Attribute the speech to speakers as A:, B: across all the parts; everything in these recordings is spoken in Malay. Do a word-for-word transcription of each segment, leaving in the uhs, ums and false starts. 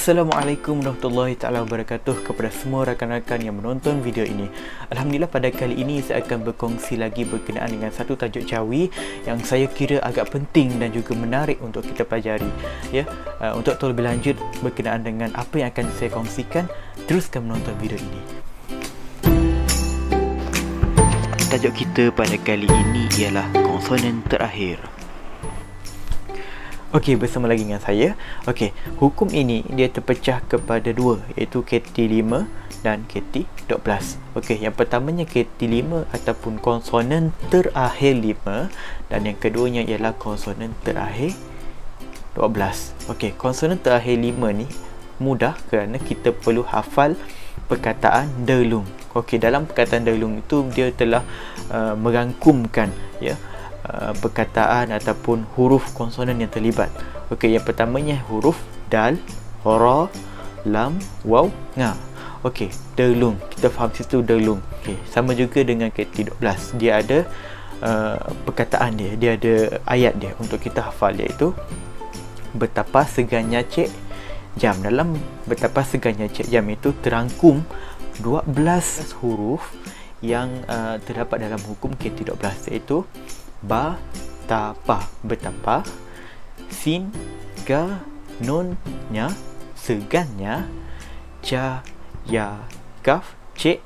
A: Assalamualaikum warahmatullahi taala wabarakatuh kepada semua rakan-rakan yang menonton video ini. Alhamdulillah, pada kali ini saya akan berkongsi lagi berkenaan dengan satu tajuk jawi yang saya kira agak penting dan juga menarik untuk kita pelajari. Ya, uh, untuk tahu lebih lanjut berkenaan dengan apa yang akan saya kongsikan, teruskan menonton video ini. Tajuk kita pada kali ini ialah konsonan terakhir. Okey, bersama lagi dengan saya. Okey, hukum ini dia terpecah kepada dua, iaitu K T lima dan K T dua belas. Okey, yang pertamanya K T lima ataupun konsonan terakhir lima, dan yang keduanya ialah konsonan terakhir dua belas. Okey, konsonan terakhir lima ni mudah kerana kita perlu hafal perkataan delung. Okey, dalam perkataan delung itu dia telah uh, merangkumkan ya Uh, perkataan ataupun huruf konsonan yang terlibat. Okey, yang pertamanya huruf dal, ra, lam, waw, nga. Okey, delung. Kita faham situ delung. Okey, sama juga dengan K T dua belas. Dia ada uh, perkataan dia, dia ada ayat dia untuk kita hafal, iaitu betapa segannya cik jam. Dalam betapa segannya cik jam itu terangkum dua belas huruf yang uh, terdapat dalam hukum K T dua belas, iaitu ba, ta, pa, betapa, sin, ga, nun, nya, segannya, ca, ya, kaf, cik,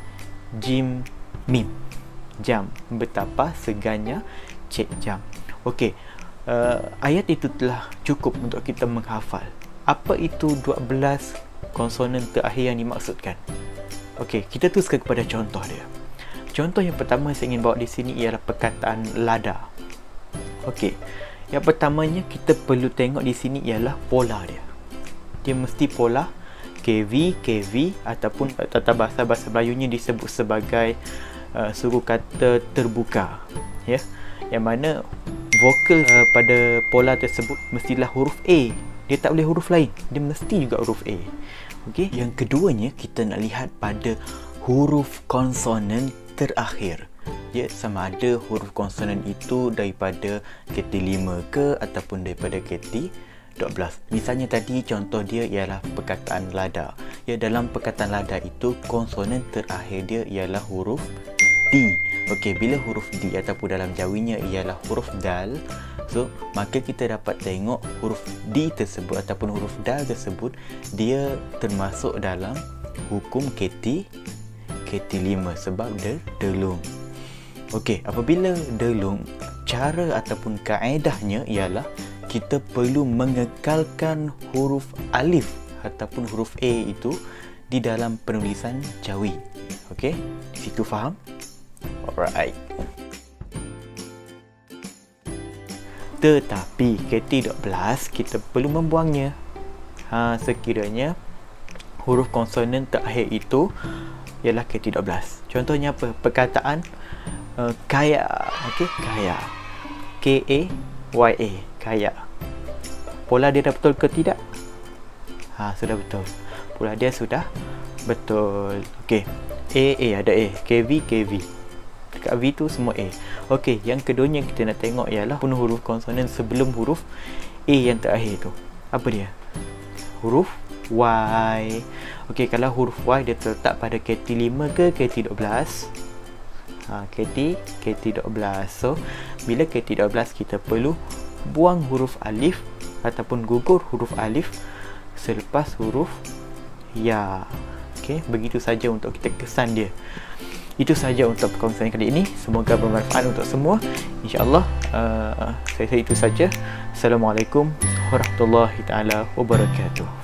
A: jim, mim, jam. Betapa segannya cik jam. Okey, uh, ayat itu telah cukup untuk kita menghafal. Apa itu dua belas konsonan terakhir yang dimaksudkan? Okey, kita teruskan kepada contoh dia. Contoh yang pertama saya ingin bawa di sini ialah perkataan lada. Okey, yang pertamanya kita perlu tengok di sini ialah pola dia. Dia mesti pola K V, K V ataupun tata bahasa-bahasa Melayunya disebut sebagai uh, suruh kata terbuka. Ya, yang mana vokal uh, pada pola tersebut mestilah huruf A. Dia tak boleh huruf lain. Dia mesti juga huruf A. Okey, yang keduanya kita nak lihat pada huruf konsonan terakhir. Ya, sama ada huruf konsonan itu daripada K T lima ke ataupun daripada K T dua belas. Misalnya tadi contoh dia ialah perkataan lada. Ya, dalam perkataan lada itu konsonan terakhir dia ialah huruf D. Okey, bila huruf D ataupun dalam jawinya ialah huruf dal, so maka kita dapat tengok huruf D tersebut ataupun huruf dal tersebut dia termasuk dalam hukum K T K T lima sebab dia delung. Okey, apabila delung, cara ataupun kaedahnya ialah kita perlu mengekalkan huruf alif ataupun huruf A itu di dalam penulisan jawi. Okey, di situ faham? Alright. Tetapi K T dua belas kita perlu membuangnya. Ha, sekiranya huruf konsonan terakhir itu ialah K T dua belas. Contohnya apa? Perkataan uh, kaya. Okey, kaya. K A Y A, kaya. Pola dia dah betul ke tidak? Ha, sudah betul. Pola dia sudah betul. Okey. A A ada A. K V K V. Dekat V tu semua A. Okey, yang keduanya kita nak tengok ialah penuh huruf konsonan sebelum huruf A yang terakhir tu. Apa dia? Huruf Y. Okey, kalau huruf Y dia terletak pada K T lima ke K T dua belas? Ha, K T K T dua belas. So, bila K T dua belas kita perlu buang huruf alif ataupun gugur huruf alif selepas huruf ya. Okey, begitu saja untuk kita kesan dia. Itu saja untuk perkongsian kali ini. Semoga bermanfaat untuk semua. InsyaAllah uh, saya, saya itu saja. Assalamualaikum warahmatullahi taala wabarakatuh.